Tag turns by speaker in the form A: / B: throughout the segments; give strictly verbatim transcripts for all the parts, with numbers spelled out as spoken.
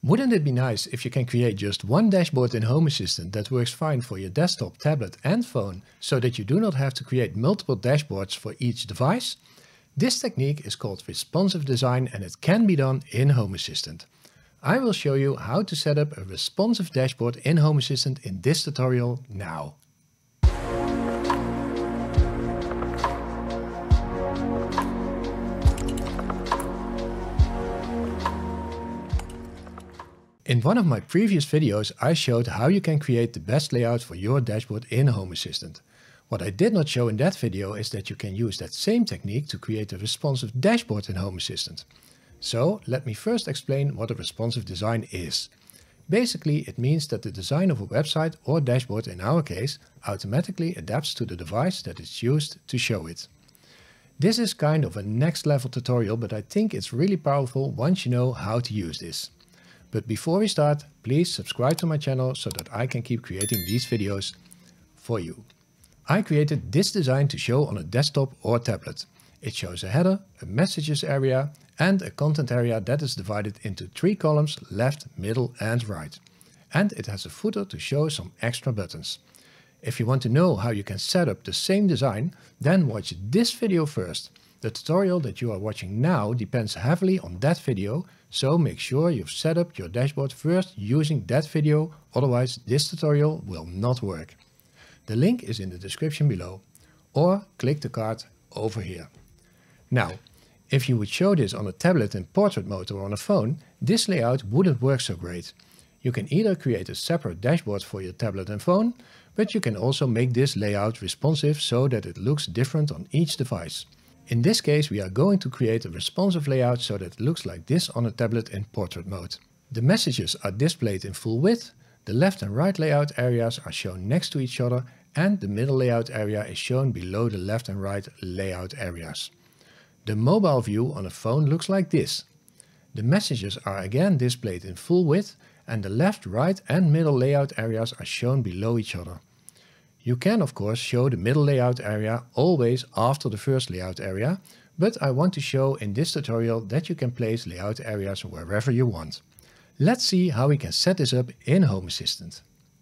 A: Wouldn't it be nice if you can create just one dashboard in Home Assistant that works fine for your desktop, tablet and phone, so that you do not have to create multiple dashboards for each device? This technique is called responsive design and it can be done in Home Assistant. I will show you how to set up a responsive dashboard in Home Assistant in this tutorial now. In one of my previous videos I showed how you can create the best layout for your dashboard in Home Assistant. What I did not show in that video is that you can use that same technique to create a responsive dashboard in Home Assistant. So let me first explain what a responsive design is. Basically it means that the design of a website or dashboard in our case automatically adapts to the device that is used to show it. This is kind of a next level tutorial, but I think it's really powerful once you know how to use this. But before we start, please subscribe to my channel so that I can keep creating these videos for you. I created this design to show on a desktop or tablet. It shows a header, a messages area and a content area that is divided into three columns, left, middle and right. And it has a footer to show some extra buttons. If you want to know how you can set up the same design, then watch this video first. The tutorial that you are watching now depends heavily on that video, so make sure you've set up your dashboard first using that video, otherwise this tutorial will not work. The link is in the description below, or click the card over here. Now, if you would show this on a tablet in portrait mode or on a phone, this layout wouldn't work so great. You can either create a separate dashboard for your tablet and phone, but you can also make this layout responsive so that it looks different on each device. In this case we are going to create a responsive layout so that it looks like this on a tablet in portrait mode. The messages are displayed in full width, the left and right layout areas are shown next to each other and the middle layout area is shown below the left and right layout areas. The mobile view on a phone looks like this. The messages are again displayed in full width and the left, right and middle layout areas are shown below each other. You can of course show the middle layout area always after the first layout area, but I want to show in this tutorial that you can place layout areas wherever you want. Let's see how we can set this up in Home Assistant.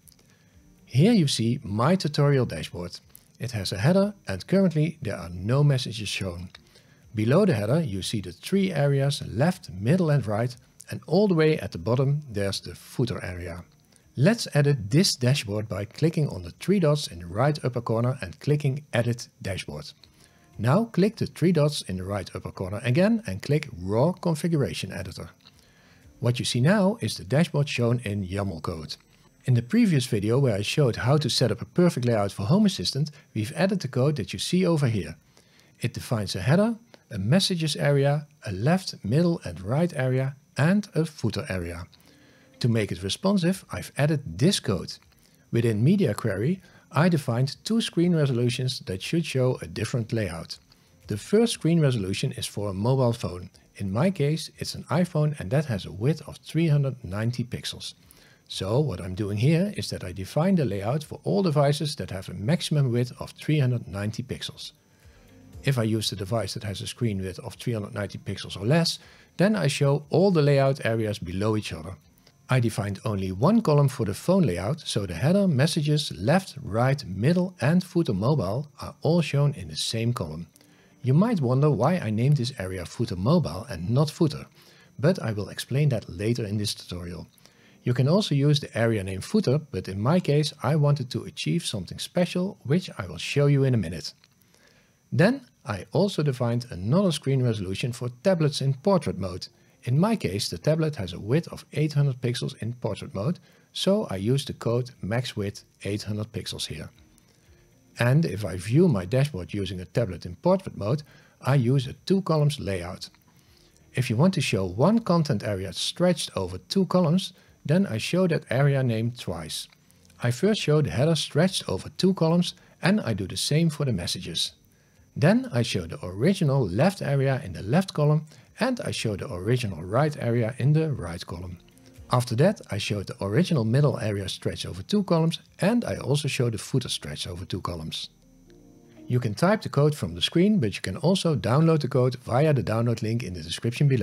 A: Here you see my tutorial dashboard. It has a header and currently there are no messages shown. Below the header you see the three areas left, middle and right, and all the way at the bottom there's the footer area. Let's edit this dashboard by clicking on the three dots in the right upper corner and clicking Edit Dashboard. Now click the three dots in the right upper corner again and click Raw Configuration Editor. What you see now is the dashboard shown in YAML code. In the previous video where I showed how to set up a perfect layout for Home Assistant, we've added the code that you see over here. It defines a header, a messages area, a left, middle and right area and a footer area. To make it responsive, I've added this code. Within Media Query, I defined two screen resolutions that should show a different layout. The first screen resolution is for a mobile phone. In my case, it's an iPhone and that has a width of three hundred ninety pixels. So what I'm doing here is that I define the layout for all devices that have a maximum width of three hundred ninety pixels. If I use the device that has a screen width of three hundred ninety pixels or less, then I show all the layout areas below each other. I defined only one column for the phone layout, so the header, messages, left, right, middle and footer mobile are all shown in the same column. You might wonder why I named this area footer mobile and not footer, but I will explain that later in this tutorial. You can also use the area name footer, but in my case I wanted to achieve something special, which I will show you in a minute. Then I also defined another screen resolution for tablets in portrait mode. In my case, the tablet has a width of eight hundred pixels in portrait mode, so I use the code max width eight hundred pixels here. And if I view my dashboard using a tablet in portrait mode, I use a two columns layout. If you want to show one content area stretched over two columns, then I show that area name twice. I first show the header stretched over two columns and I do the same for the messages. Then I show the original left area in the left column and I show the original right area in the right column. After that I show the original middle area stretched over two columns and I also show the footer stretched over two columns. You can type the code from the screen, but you can also download the code via the download link in the description below.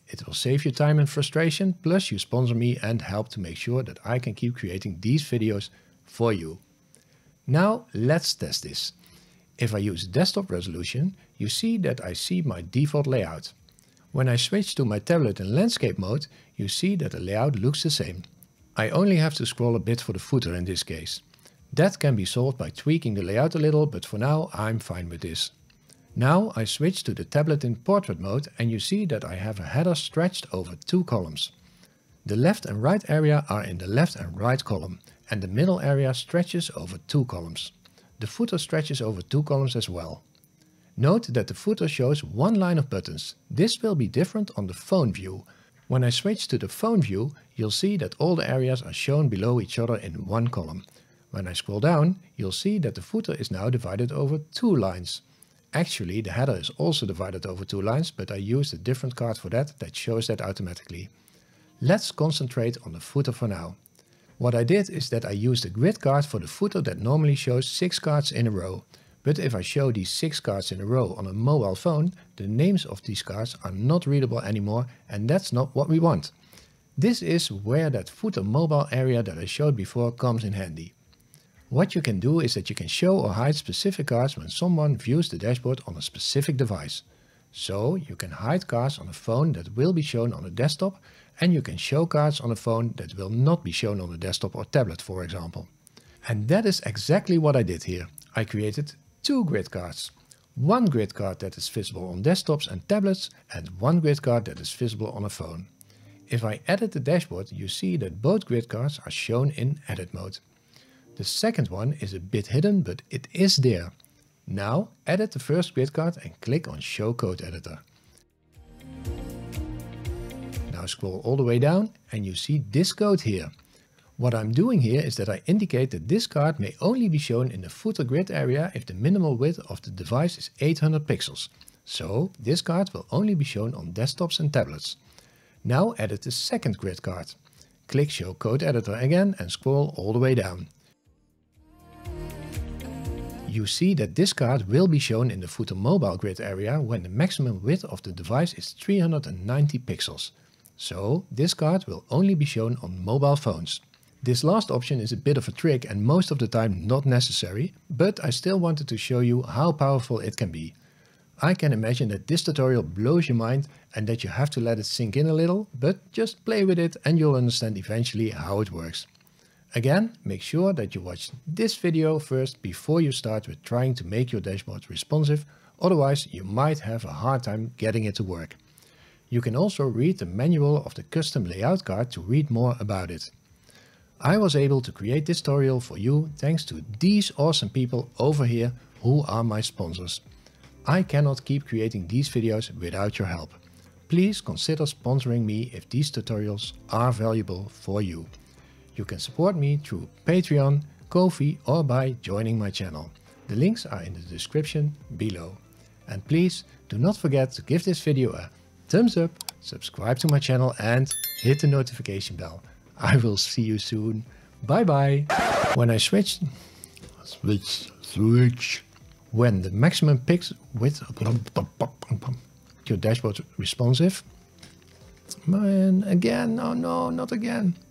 A: It will save you time and frustration, plus you sponsor me and help to make sure that I can keep creating these videos for you. Now let's test this. If I use desktop resolution, you see that I see my default layout. When I switch to my tablet in landscape mode, you see that the layout looks the same. I only have to scroll a bit for the footer in this case. That can be solved by tweaking the layout a little, but for now I'm fine with this. Now I switch to the tablet in portrait mode and you see that I have a header stretched over two columns. The left and right area are in the left and right column, and the middle area stretches over two columns. The footer stretches over two columns as well. Note that the footer shows one line of buttons. This will be different on the phone view. When I switch to the phone view, you'll see that all the areas are shown below each other in one column. When I scroll down, you'll see that the footer is now divided over two lines. Actually, the header is also divided over two lines, but I used a different card for that that shows that automatically. Let's concentrate on the footer for now. What I did is that I used a grid card for the footer that normally shows six cards in a row. But if I show these six cards in a row on a mobile phone, the names of these cards are not readable anymore, and that's not what we want. This is where that footer mobile area that I showed before comes in handy. What you can do is that you can show or hide specific cards when someone views the dashboard on a specific device. So you can hide cards on a phone that will be shown on a desktop, and you can show cards on a phone that will not be shown on a desktop or tablet, for example. And that is exactly what I did here. I created two grid cards. One grid card that is visible on desktops and tablets, and one grid card that is visible on a phone. If I edit the dashboard, you see that both grid cards are shown in edit mode. The second one is a bit hidden, but it is there. Now edit the first grid card and click on Show Code Editor. Now scroll all the way down and you see this code here. What I'm doing here is that I indicate that this card may only be shown in the footer grid area if the minimal width of the device is eight hundred pixels. So this card will only be shown on desktops and tablets. Now edit the second grid card. Click Show Code Editor again and scroll all the way down. You see that this card will be shown in the footer mobile grid area when the maximum width of the device is three hundred ninety pixels. So this card will only be shown on mobile phones. This last option is a bit of a trick and most of the time not necessary, but I still wanted to show you how powerful it can be. I can imagine that this tutorial blows your mind and that you have to let it sink in a little, but just play with it and you'll understand eventually how it works. Again, make sure that you watch this video first before you start with trying to make your dashboard responsive, otherwise you might have a hard time getting it to work. You can also read the manual of the custom layout card to read more about it. I was able to create this tutorial for you thanks to these awesome people over here who are my sponsors. I cannot keep creating these videos without your help. Please consider sponsoring me if these tutorials are valuable for you. You can support me through Patreon, Ko-fi or by joining my channel. The links are in the description below. And please do not forget to give this video a thumbs up, subscribe to my channel and hit the notification bell. I will see you soon. Bye bye. When I switch, switch, switch. When the maximum pixel width, your dashboard responsive. And again, oh no, not again.